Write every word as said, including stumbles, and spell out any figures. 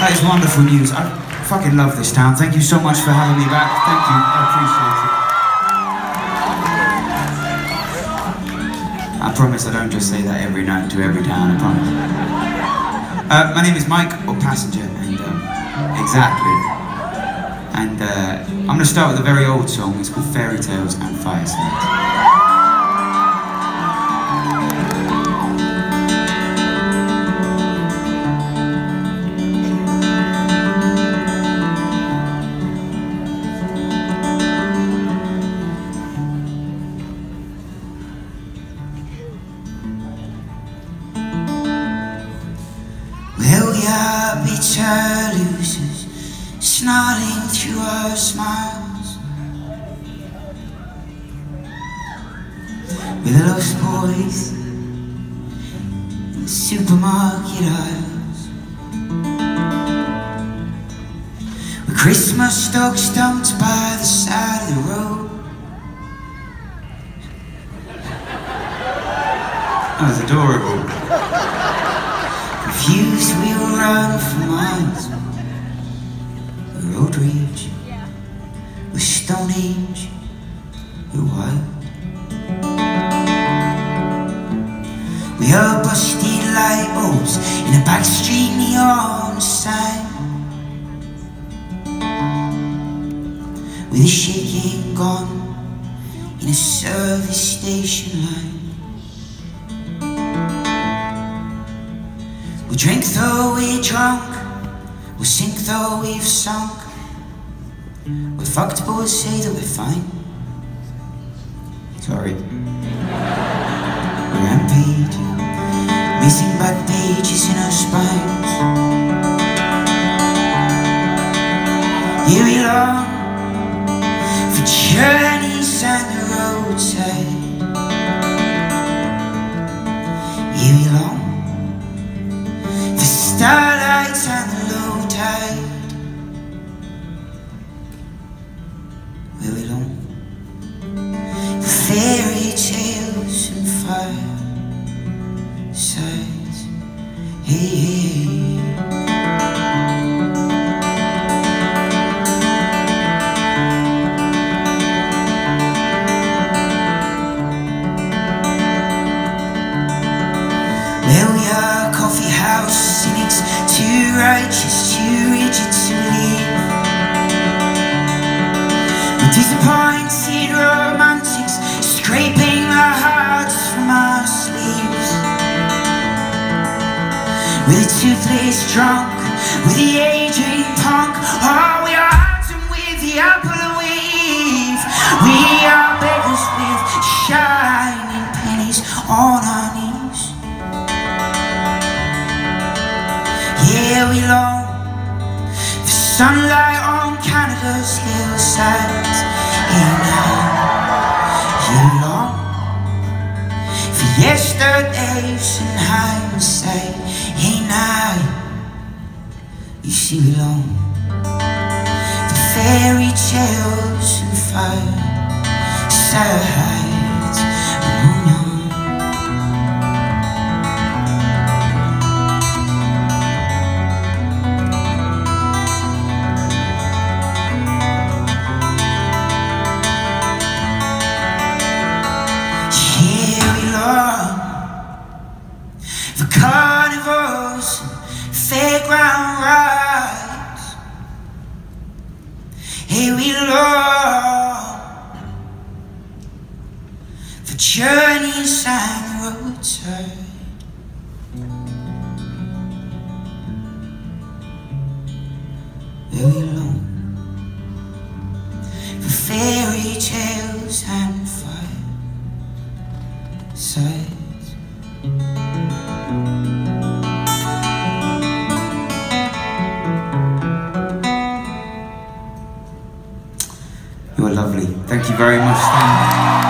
That is wonderful news. I fucking love this town. Thank you so much for having me back. Thank you. I appreciate it. I promise I don't just say that every night to every town, I promise. Uh, my name is Mike, or Passenger, and um, exactly. And uh, I'm going to start with a very old song. It's called Fairytales and Firesides. Well, we are bitter losers, snarling through our smiles. We're the lost boys in the supermarket aisles. We're Christmas dogs dumped by the side of the road. That was adorable. Confused, we will run for miles. We're road rage, we're stone age, we're wild. We are busted light bulbs in a backstreet neon sign, with a shaking gun in a service station line. We drink though we're drunk, we sink though we've sunk. We're fucked but we'll say that we're fine. Sorry. We're rampaging, missing back pages in our spines. Here we long for journeys and the roadside. Here we long starlights and the low tide. Where we long for fairy tales and firesides. Hey, hey, hey. Where we are coffee house cynics, too righteous, too rigid to leave. We're disappointed romantics, scraping our hearts from our sleeves. We're the toothless drunk, with the aging punk. Oh, we are autumn with the apple of Eve. We are beggars with shining pennies on our knees. Yeah, we long for sunlight on Canada's hillsides. Hey now, you long for yesterdays and hindsight. Hey now, you see we long for fairy tales and firesides. Oh no. For carnivals and fairground rides. Hey, we long for journeys and the roadside. Hey, we long for fairy tales and firesides. You are lovely. Thank you very much. Thank you.